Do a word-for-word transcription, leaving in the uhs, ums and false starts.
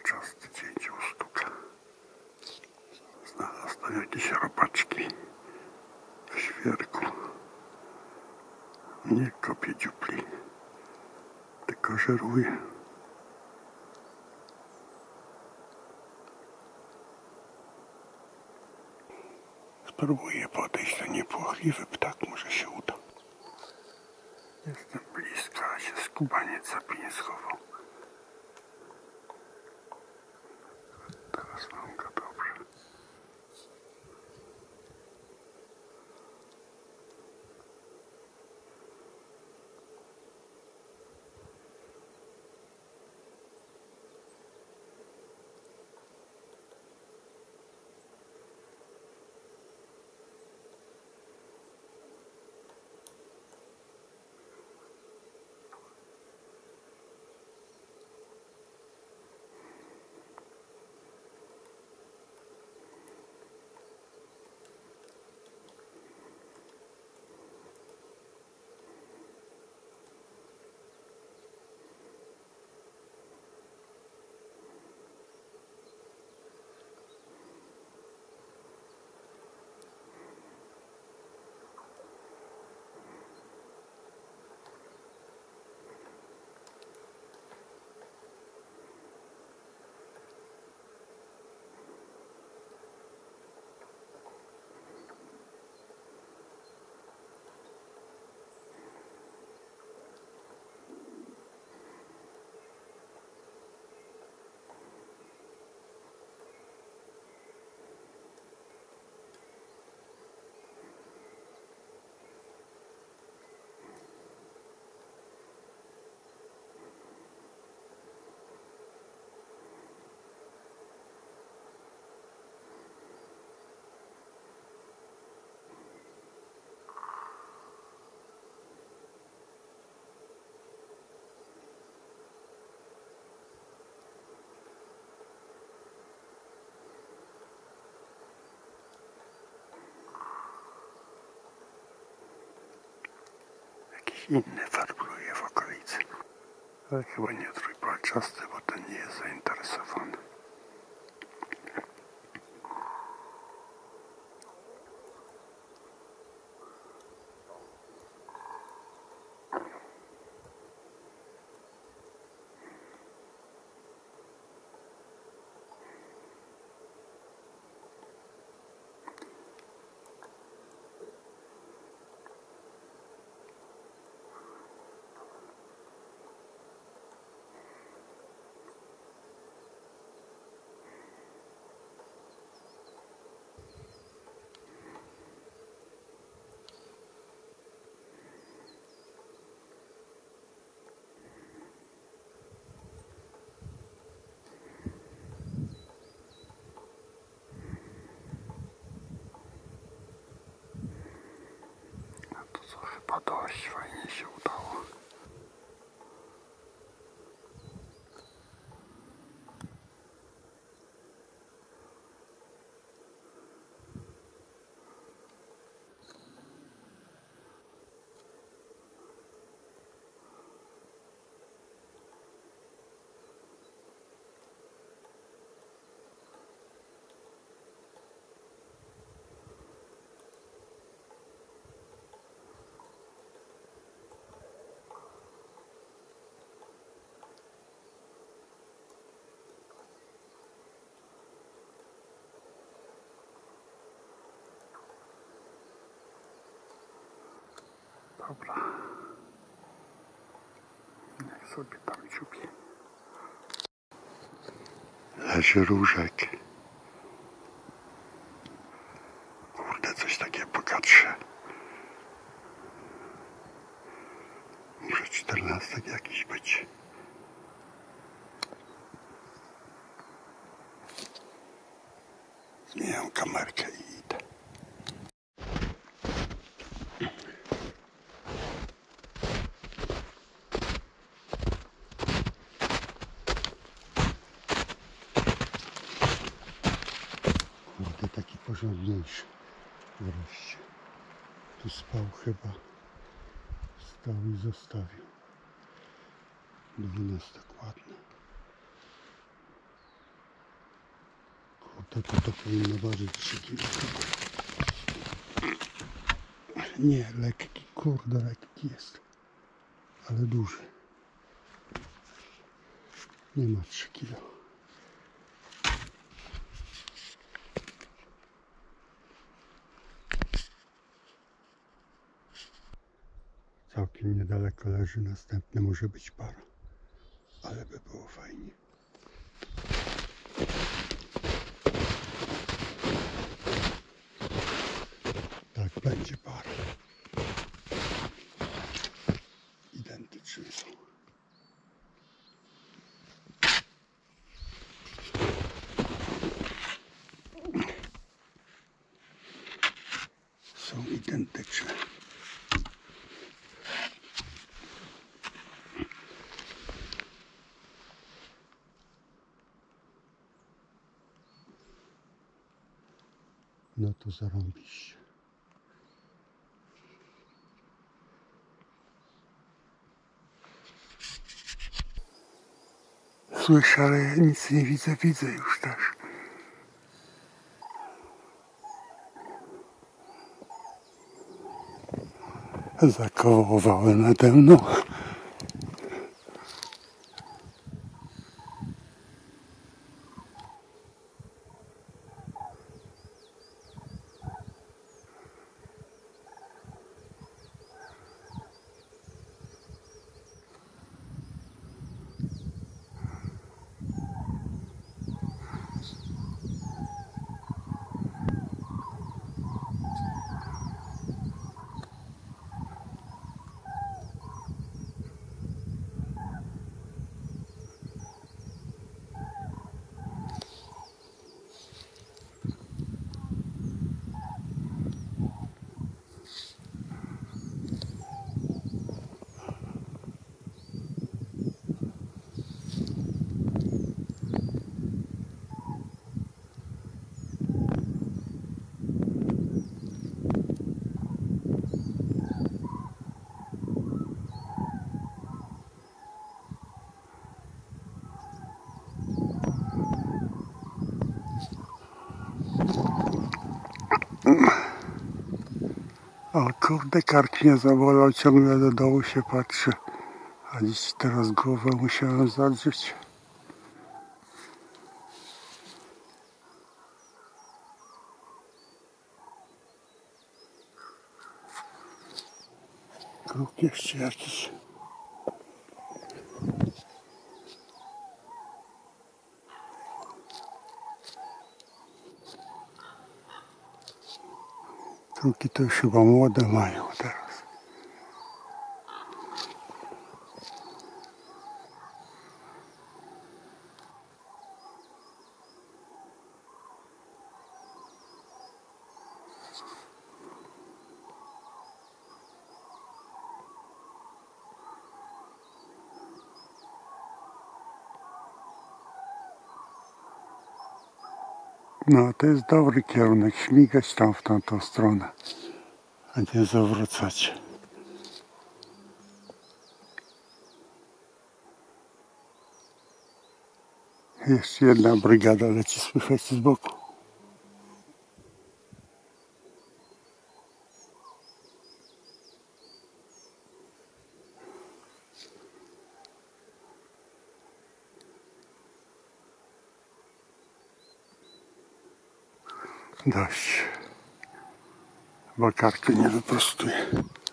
palczasty dzięcioł sztuka. Znalazł tam jakieś robaczki w świerku. Nie kopie dziupli, tylko żeruje. Spróbuję podejść, to niepłochliwy ptak, może się uda. Jestem blisko, a się skubaniec za pień schował. Teraz mam go dobrze. Inny farbluje w okolicy, ale chyba nie trójpalczasty, bo ten nie jest zainteresowany. Chyba dość fajnie się udało. Dobra, niech sobie tam dziubie. Leży różek. Kurde, coś takie bogatsze. Może czternastek jakiś być. Zmieniam kamerkę i idę. Taki porządniejszy wreszcie. Tu spał chyba. Stał i zostawił. Dwunastek ładny. to, to, to powinno ważyć trzy kilo. Nie, lekki, kurde, lekki jest, ale duży. Nie ma trzy kilo. Całkiem niedaleko leży następny, może być para, ale by było fajnie. Tak, będzie para. Identyczne są. Są identyczne. No to zarąbiście. Słyszę, ale ja nic nie widzę, widzę już też. Zakołowały nade mną. O kurde, kark mnie zabolał, ciągle do dołu się patrzę. A dziś teraz głowę musiałem zadrzeć. Kruk jeszcze jakiś. Kruki to już chyba młode mają teraz. No to jest dobry kierunek, śmigać tam w tamtą stronę, a nie zawracać. Jeszcze jedna brygada leci, słychać z boku. Dość, bo karty nie wyprostuję.